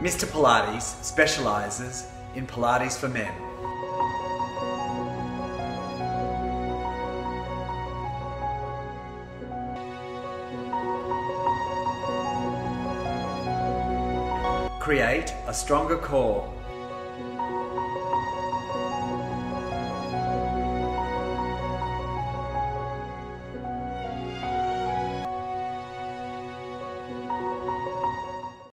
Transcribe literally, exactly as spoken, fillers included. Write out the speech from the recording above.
Mister Pilates specialises in Pilates for men. Create a stronger core